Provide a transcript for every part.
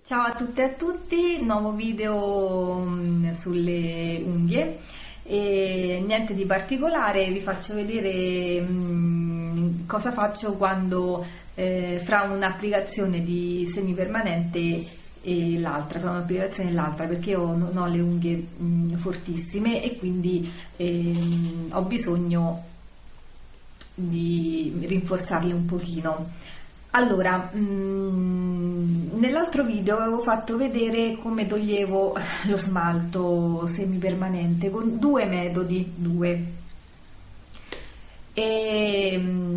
Ciao a tutte e a tutti, nuovo video sulle unghie e niente di particolare, vi faccio vedere cosa faccio quando fra un'applicazione di semipermanente e l'altra, fra un'applicazione e l'altra, perché io non ho le unghie fortissime e quindi ho bisogno di rinforzarle un pochino. Allora, nell'altro video avevo fatto vedere come toglievo lo smalto semipermanente con due metodi, e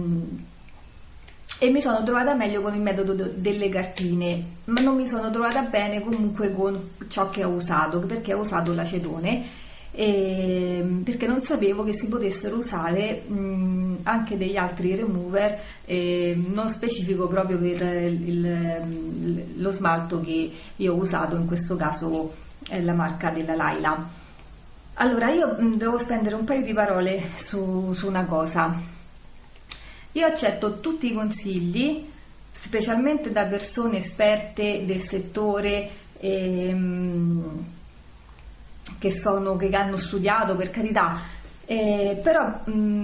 mi sono trovata meglio con il metodo delle cartine, ma non mi sono trovata bene comunque con ciò che ho usato, perché ho usato l'acetone. Perché non sapevo che si potessero usare anche degli altri remover non specifico proprio per lo smalto che io ho usato, in questo caso è la marca della Laila. Allora, io devo spendere un paio di parole su una cosa. Io accetto tutti i consigli, specialmente da persone esperte del settore, che hanno studiato, per carità, però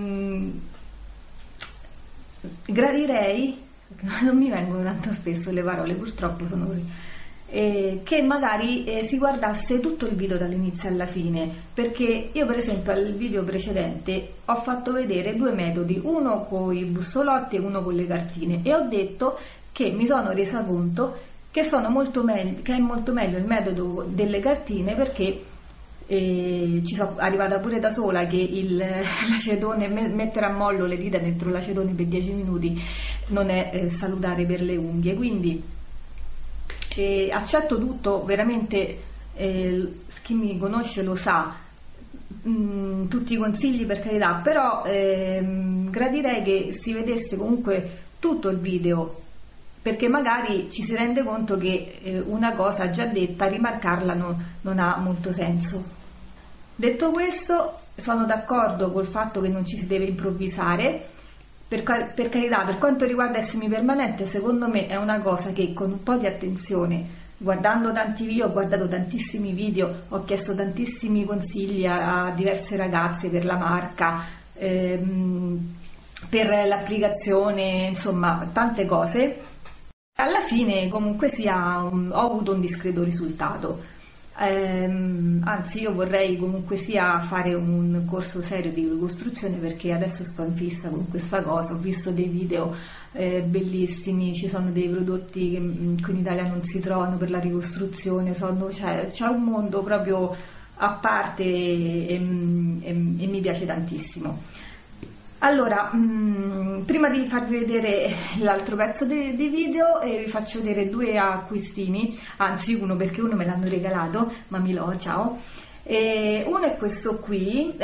gradirei, non mi vengono tanto spesso le parole, purtroppo sono così, che magari si guardasse tutto il video dall'inizio alla fine, perché io per esempio al video precedente ho fatto vedere due metodi, uno con i bussolotti e uno con le cartine, e ho detto che mi sono resa conto che è molto meglio il metodo delle cartine, perché ci sono arrivata pure da sola che l'acetone, mettere a mollo le dita dentro l'acetone per 10 minuti non è salutare per le unghie, quindi accetto tutto, veramente, chi mi conosce lo sa, tutti i consigli, per carità, però gradirei che si vedesse comunque tutto il video, perché magari ci si rende conto che una cosa già detta, rimarcarla non ha molto senso. Detto questo, sono d'accordo col fatto che non ci si deve improvvisare, per carità. Per quanto riguarda il semipermanente, secondo me è una cosa che con un po' di attenzione, guardando tanti video, ho guardato tantissimi video, ho chiesto tantissimi consigli a diverse ragazze per la marca, per l'applicazione, insomma tante cose. Alla fine comunque sia ho avuto un discreto risultato, anzi io vorrei comunque sia fare un corso serio di ricostruzione, perché adesso sto in fissa con questa cosa. Ho visto dei video bellissimi, ci sono dei prodotti che in Italia non si trovano per la ricostruzione, c'è un mondo proprio a parte e mi piace tantissimo. Allora, prima di farvi vedere l'altro pezzo di video, vi faccio vedere due acquistini, anzi uno, perché uno me l'hanno regalato, ciao. Uno è questo qui,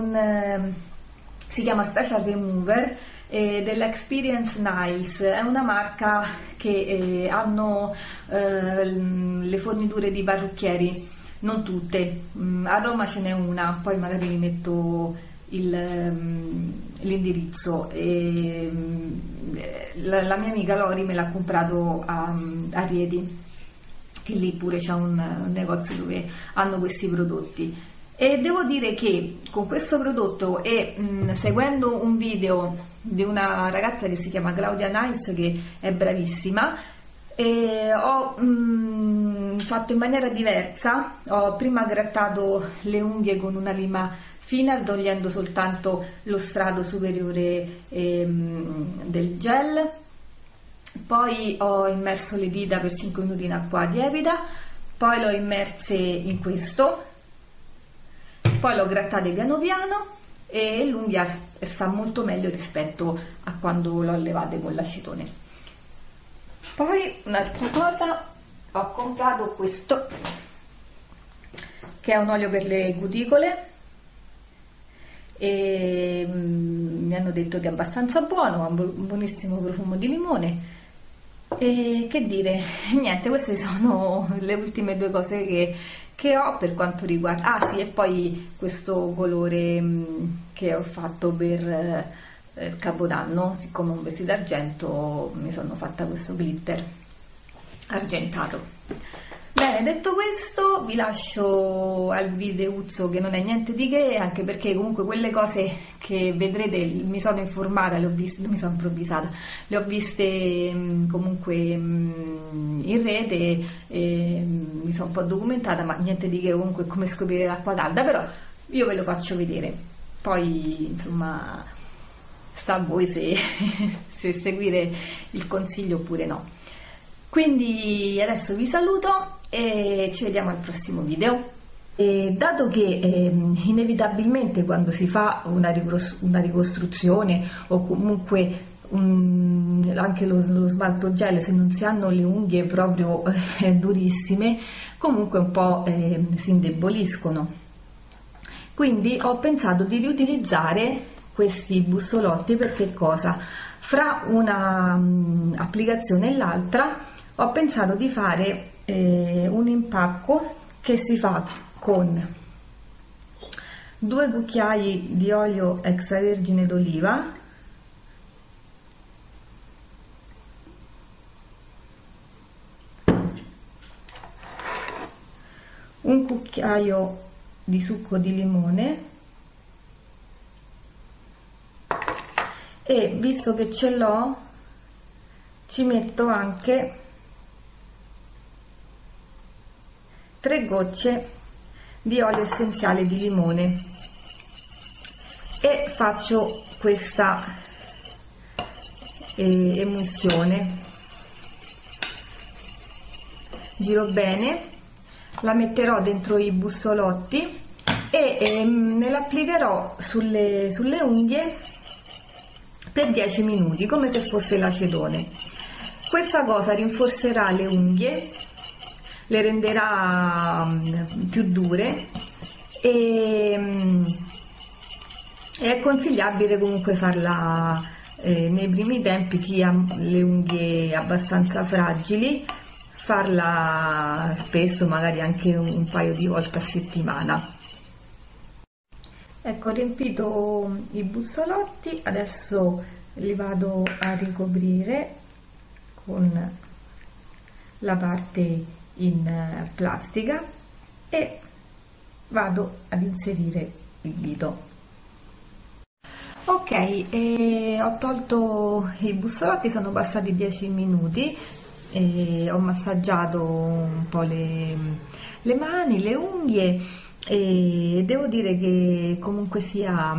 si chiama Special Remover, dell'Experience Nails, è una marca che hanno le forniture di parrucchieri, non tutte, a Roma ce n'è una, poi magari vi metto l'indirizzo. La mia amica Lori me l'ha comprato a Rieti, che lì pure c'è un negozio dove hanno questi prodotti, e devo dire che con questo prodotto e seguendo un video di una ragazza che si chiama Claudia Nice, che è bravissima, ho fatto in maniera diversa. Ho prima grattato le unghie con una lima fina, togliendo soltanto lo strato superiore del gel, poi ho immerso le dita per 5 minuti in acqua tiepida, poi l'ho immerse in questo, poi l'ho grattate piano piano, e l'unghia sta molto meglio rispetto a quando l'ho levate con l'acetone. Poi un'altra cosa, ho comprato questo, che è un olio per le cuticole, e mi hanno detto che è abbastanza buono, ha un buonissimo profumo di limone, e che dire, niente, queste sono le ultime due cose che ho per quanto riguarda. Sì, e poi questo colore che ho fatto per Capodanno, siccome ho un vestito d'argento mi sono fatta questo glitter. argentato. Bene, detto questo, vi lascio al videuzzo che non è niente di che, anche perché comunque quelle cose che vedrete mi sono informata, le ho viste, mi sono improvvisata, le ho viste comunque in rete, mi sono un po' documentata, ma niente di che, comunque è come scoprire l'acqua calda, però io ve lo faccio vedere. Poi insomma sta a voi se seguire il consiglio oppure no. Quindi adesso vi saluto e ci vediamo al prossimo video. E dato che inevitabilmente quando si fa una ricostruzione o comunque anche lo smalto gel, se non si hanno le unghie proprio durissime, comunque un po' si indeboliscono. Quindi ho pensato di riutilizzare questi bussolotti. Perché cosa? Fra una applicazione e l'altra ho pensato di fare un impacco che si fa con 2 cucchiai di olio extravergine d'oliva, un cucchiaio di succo di limone e, visto che ce l'ho, ci metto anche 3 gocce di olio essenziale di limone e faccio questa emulsione. Giro bene, la metterò dentro i bussolotti e me l'applicherò sulle unghie per 10 minuti, come se fosse l'acetone. Questa cosa rinforzerà le unghie, le renderà più dure e è consigliabile comunque farla nei primi tempi. Chi ha le unghie abbastanza fragili, farla spesso, magari anche un paio di volte a settimana. Ecco, ho riempito i bussolotti, adesso li vado a ricoprire con la parte in plastica e vado ad inserire il dito. Ok, ho tolto i bussolotti, sono passati 10 minuti e ho massaggiato un po' le mani, le unghie, e devo dire che comunque sia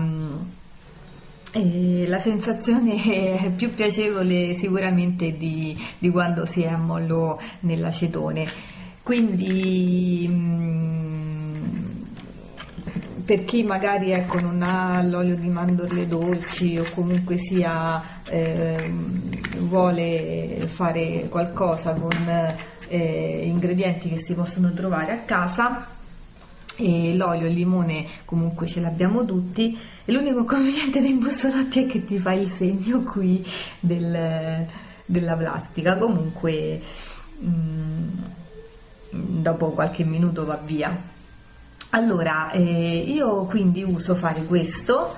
la sensazione è più piacevole sicuramente di quando si è a mollo nell'acetone. Quindi per chi magari ecco, non ha l'olio di mandorle dolci o comunque sia vuole fare qualcosa con ingredienti che si possono trovare a casa, e l'olio e il limone comunque ce l'abbiamo tutti, e l'unico inconveniente dei bussolotti è che ti fa il segno qui della plastica. Comunque dopo qualche minuto va via. Allora io quindi uso fare questo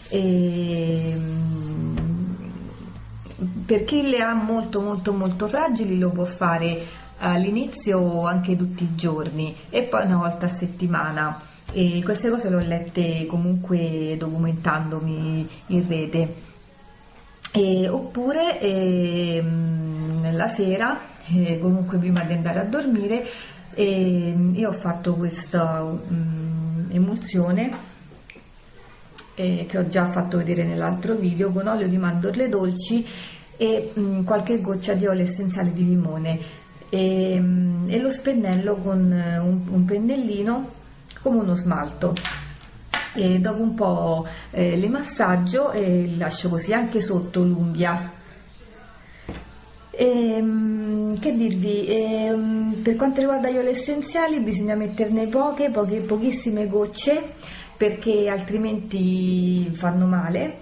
per chi le ha molto fragili, lo può fare all'inizio anche tutti i giorni e poi una volta a settimana, e queste cose le ho lette comunque documentandomi in rete. Oppure la sera, comunque prima di andare a dormire, io ho fatto questa emulsione che ho già fatto vedere nell'altro video, con olio di mandorle dolci e qualche goccia di olio essenziale di limone, e lo spennello con un pennellino come uno smalto, e dopo un po' le massaggio e li lascio così anche sotto l'unghia. Che dirvi, per quanto riguarda gli oli essenziali bisogna metterne pochissime gocce, perché altrimenti fanno male,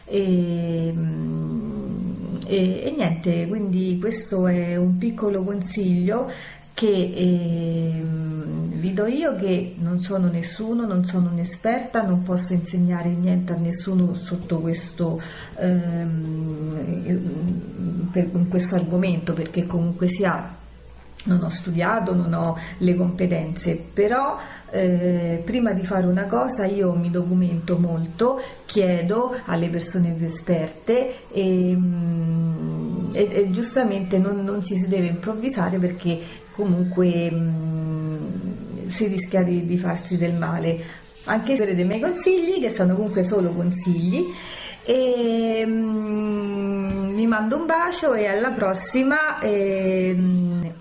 e niente, quindi questo è un piccolo consiglio che vi do io, che non sono nessuno, non sono un'esperta, non posso insegnare niente a nessuno sotto questo in questo argomento, perché comunque sia non ho studiato, non ho le competenze, però prima di fare una cosa io mi documento molto, chiedo alle persone più esperte e giustamente non ci si deve improvvisare, perché comunque si rischia di farsi del male. Anche se avete dei miei consigli, che sono comunque solo consigli, e vi mando un bacio e alla prossima.